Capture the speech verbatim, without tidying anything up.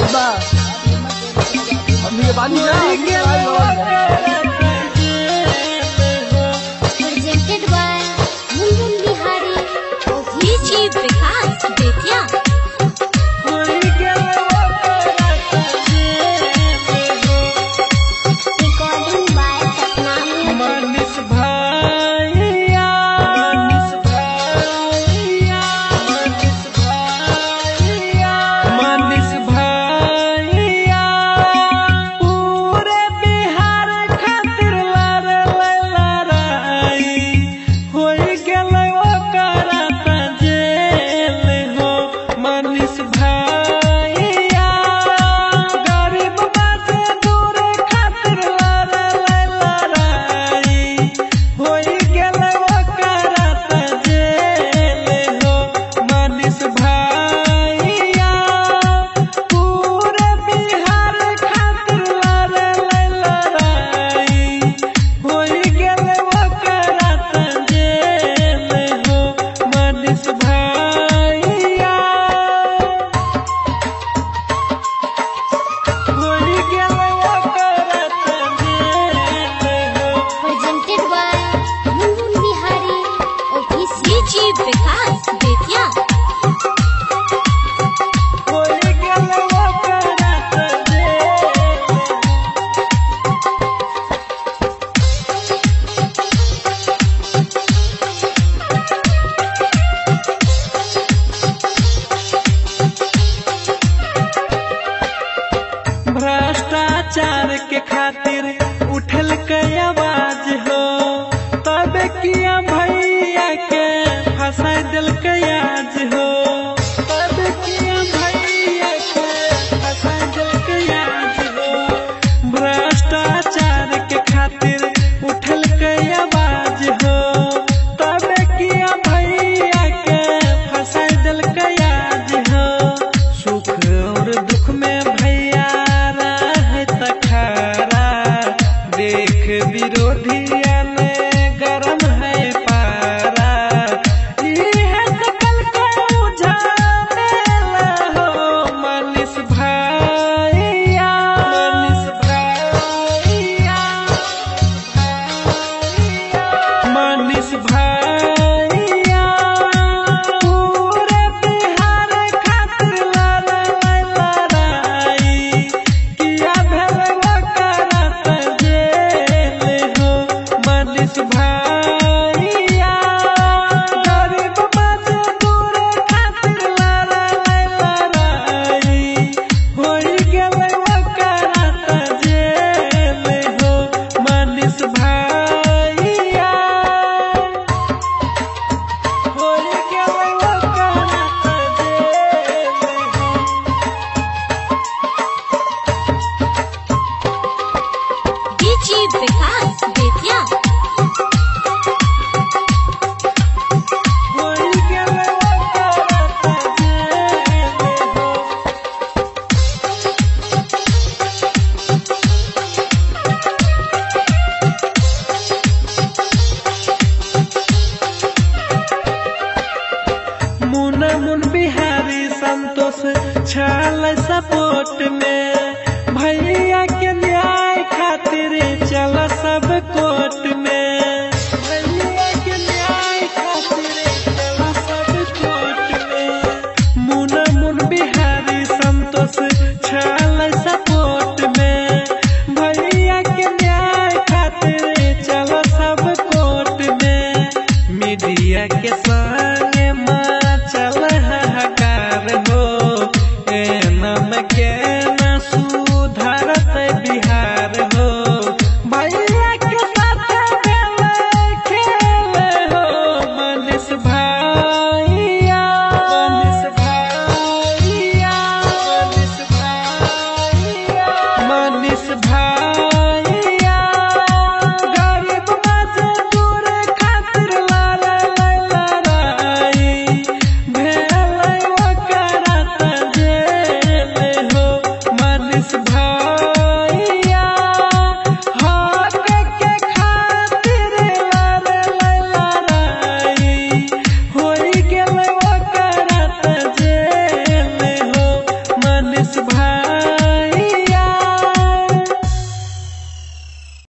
बा हमनी बानी ना presented by Munmun Bihari OVG Vikas Bettiah recording by Sapna Manish भैया मनीष भैया मनीष भैया मनीष भैया पूरे बिहार खातिर लड़ले लड़ाई होई गेलै ओकरा त जेल हो। मनीष भैया गरीब से दूर खातिर लड़ले लड़ाई होई गेलै ओकरा त जेल हो। मनीष भैया पूरे बिहार खातिर लड़ले लड़ाई होई गेलै ओकरा त जेल हो। मनीष भैया होई गेलै ओकरा त जेल हो। Presented by Munmun Bihari OVG Vikas Bettiah होई गेलै ओकरा त जेल हो। भ्रष्टाचार के खातिर उठल के आवाज हो तब किया भैया के फंसा दिल के आज हो। तब किया भैया के फंसा दिल के आज हो। भ्रष्टाचार के खातिर उठल के आवाज हो तब किया भैया के फंसा दिल के आज हो। सुख और दुख में भैया रहत खरा देख विरोधिया ने गरम है पारा। इहे सकल के उजाड़ेला हो। मनीष भैया मनीष भैया मनीष भैया पूरे बिहार खातिर लड़ले लड़ाई किया भेलै ओकरा त जेल हो। मनीष भैया गरीब मजदूर खातिर लड़ले लड़ाई होई गेलै ओकरा त जेल हो। मनीष भैया होई गेलै ओकरा त जेल हो। ओवीजी विकास बेतिया होई गेलै ओकरा त जेल हो। मुना मुन बिहारी संतोष छाल सपोर्ट में भैया के न्याय खातिर चल सब कोर्ट में। भैया के न्याय खातिर चल सब कोर्ट में। मुना मुन बिहारी संतोष छाल सपोर्ट में भैया के न्याय खातिर चल सब कोर्ट में। मीडिया के संगे चल हाहाकार हो एनम के न सुधरत बिहार हो। भैया विकास भाई